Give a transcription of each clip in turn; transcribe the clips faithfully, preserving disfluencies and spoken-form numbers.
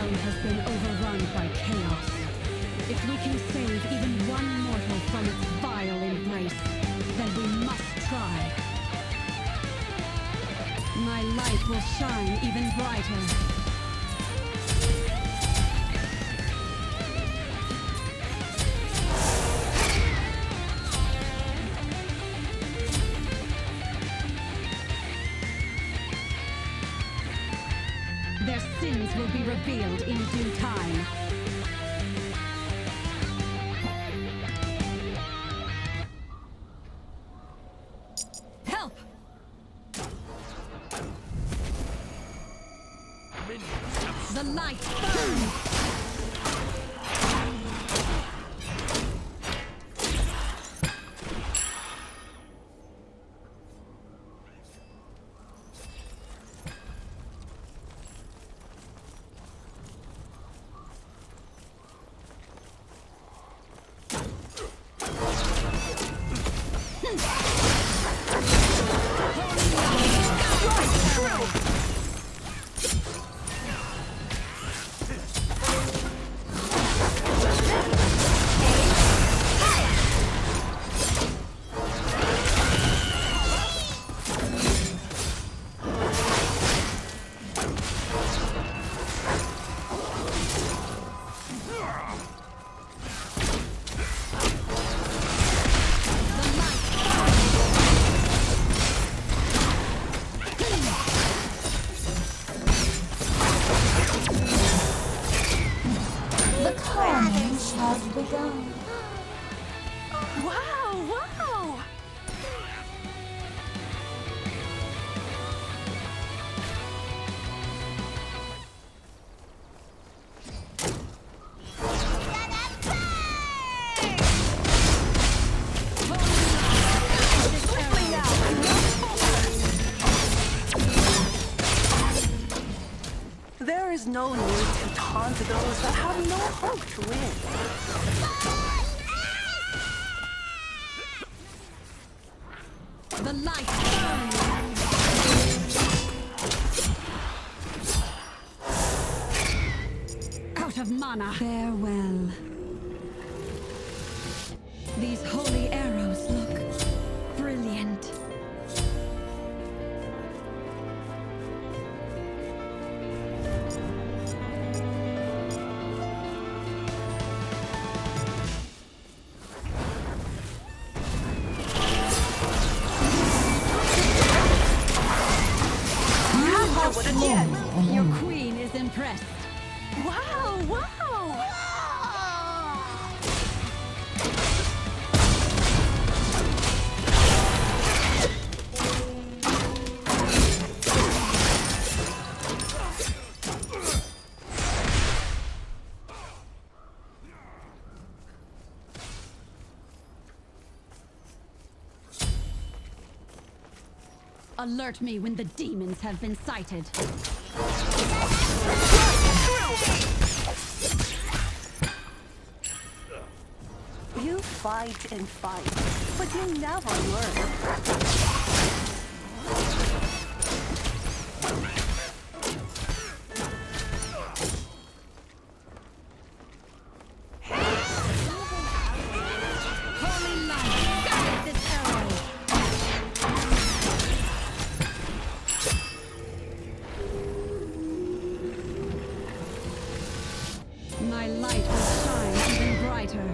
town has been overrun by chaos. If we can save even one mortal from its vile embrace, then we must try. My light will shine even brighter. Their sins will be revealed in due time. Help! The light burns! There is no need to taunt those that have no hope to win. The light burns! Out of mana. Farewell. These holy arrows look brilliant. Your queen is impressed. Wow, wow! Alert me when the demons have been sighted. You fight and fight, but you never learn. Holy light, guide this arrow! My light will shine even brighter.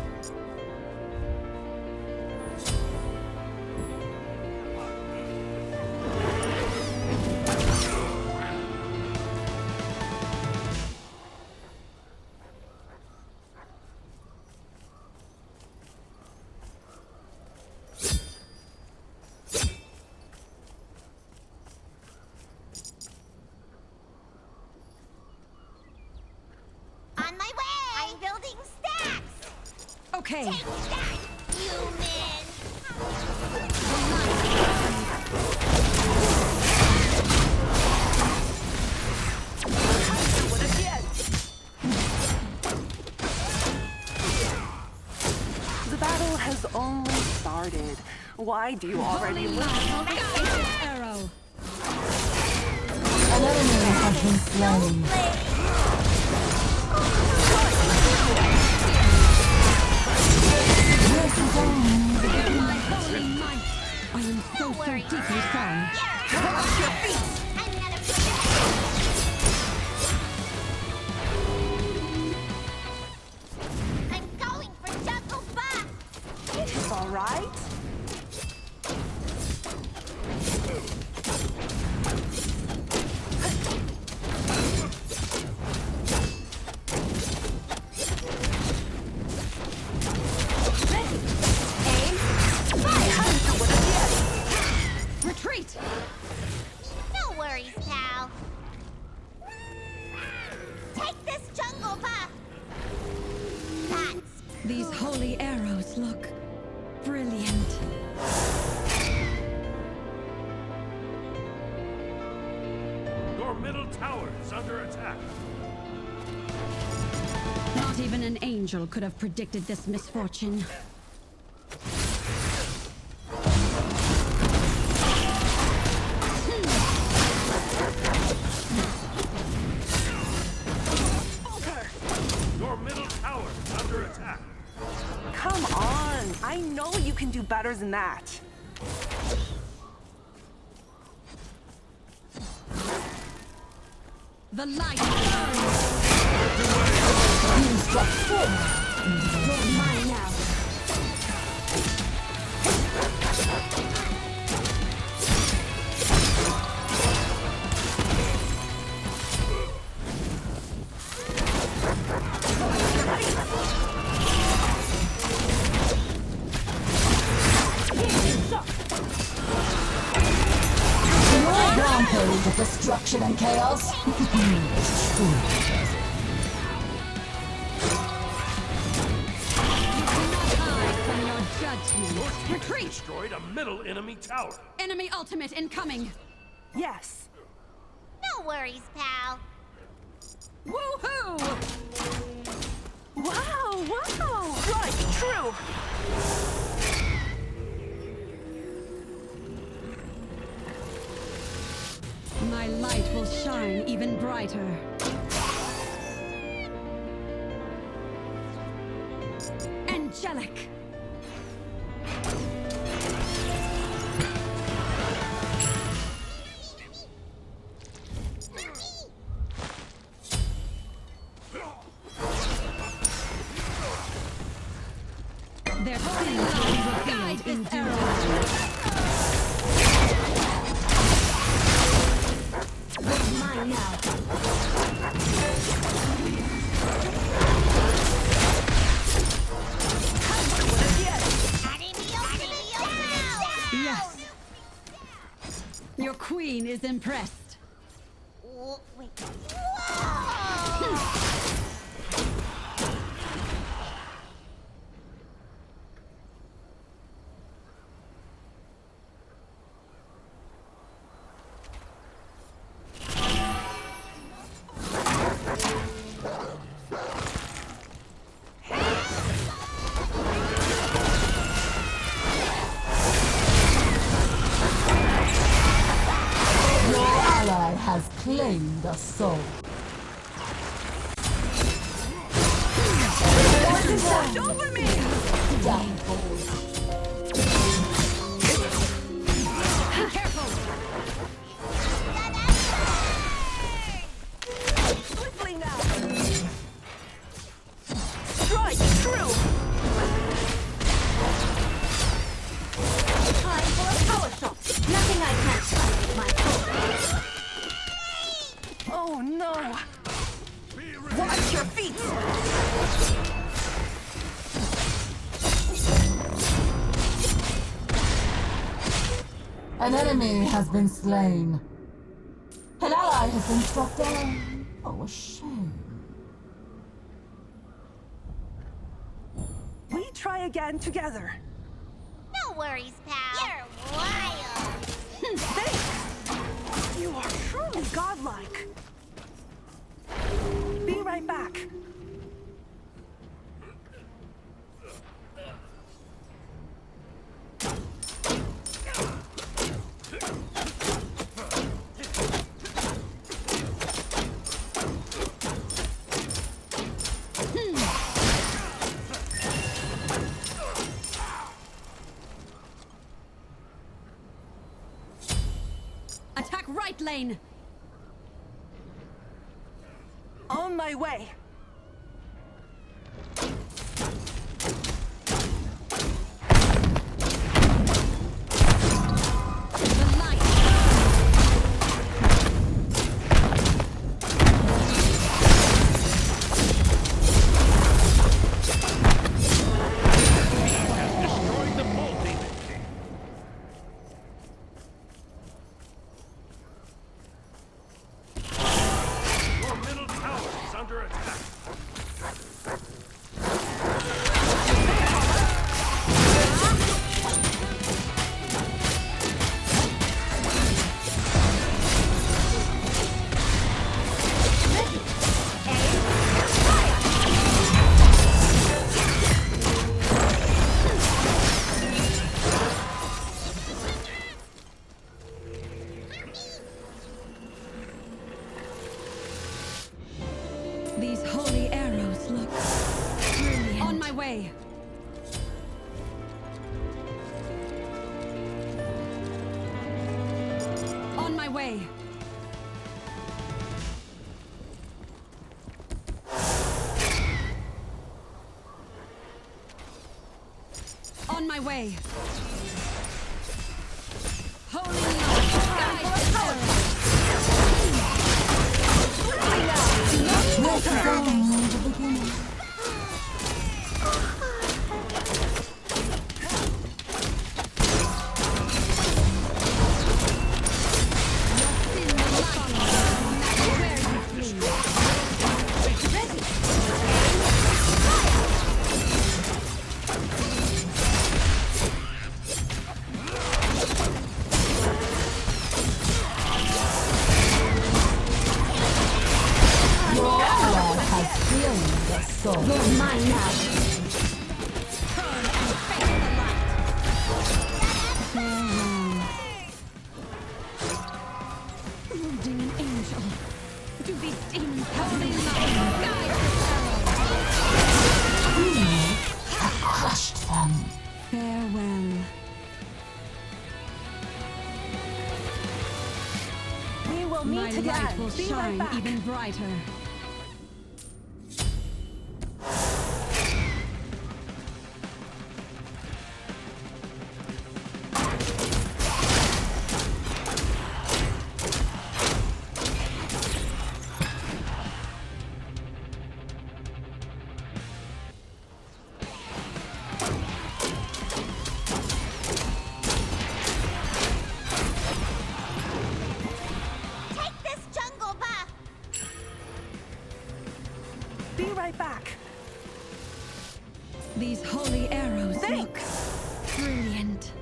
On my way! I'm building stacks! Okay. Take that, human! What again? The battle has only started. Why do you already Holy look? light, guide this arrow! An enemy has been slain. Don't play! My holy might! I am so, so deeply sorry. Watch your feet! I'm not afraid of I'm going for Jungle Buff! It's all right. Retreat! No worries, pal. Take this Jungle Buff! That's These holy arrows look brilliant. Your middle tower is under attack. Not even an angel could have predicted this misfortune. Your middle tower is under attack. Come on. I know you can do better than that. The light burns! You're mine now. Rampage of destruction and chaos. It's true. Your team Retreat! destroyed a middle enemy tower. Enemy ultimate incoming! Yes. no worries, pal. Woohoo! Wow, wow. Right, true. My light will shine even brighter. Angelic! Their sins will be revealed in due time. It's mine now. Yes. Your queen is impressed. Whoa, wait. Whoa! Has claimed a soul. Watch over me! Downfall. Be careful! Swiftly now! Strike true! Time for a power shot. Nothing I can't stop with my foot. Oh no! Watch your feet! An enemy has been slain. An ally has been struck down. Oh, a shame. We try again together. No worries, pal. You're wild. Thanks! You are truly godlike. Be right back. Attack right lane! On my way. The light! Destroyed the bull demon king. Your middle tower is under attack. These holy arrows look brilliant. On my way. On my way. On my way. Holy light, guide arrows. This is only the beginning. You're mine now. Turn and face the light. Farewell. Holding an angel. To be seen holy light. Guide We have crushed them. Farewell. We will meet My again. light will Be right shine back. even brighter. Take this jungle back. Be right back. These holy arrows look Thanks. brilliant.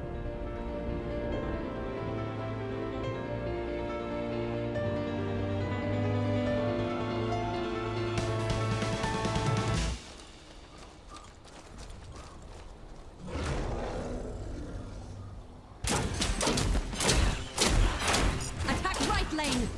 Attack right lane.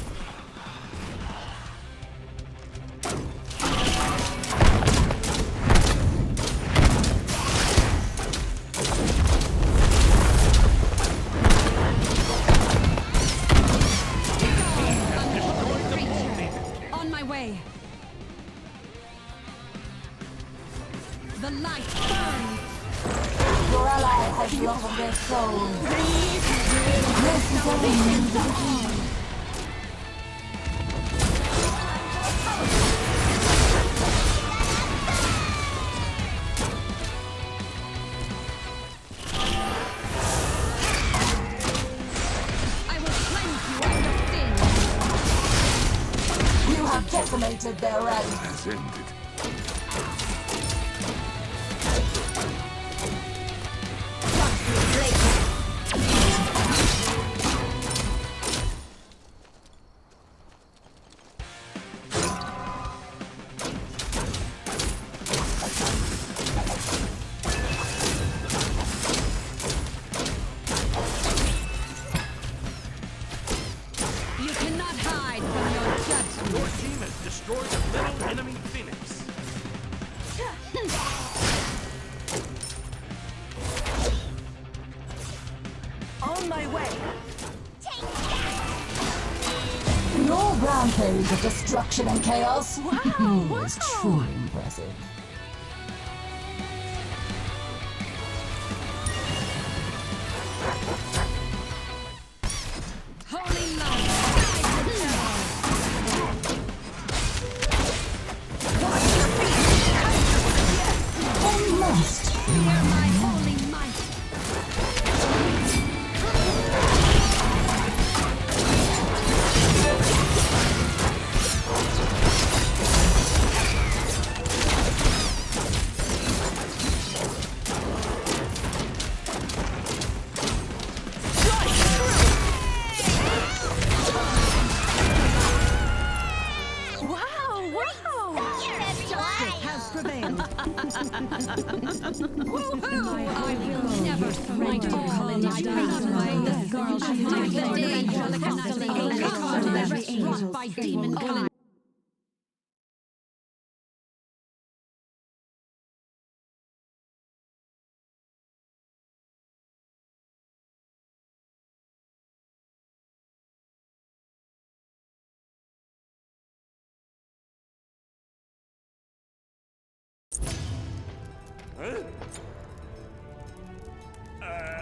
On my way. The light burns. Your ally has lost their soul. This is only the beginning. I will cleanse you of your sin. You have decimated their ranks. Has ended. You cannot hide from your judgment. Your team has destroyed a little enemy phoenix. On my way. Take Your rampage of destruction and chaos Wow, is wow. truly impressive. Holy light! One must. Hear my holy might! Wow, wow. Here, everyone! Has prevailed. I will never surrender. This girl should die. The angel by demon kind. Huh? Uh...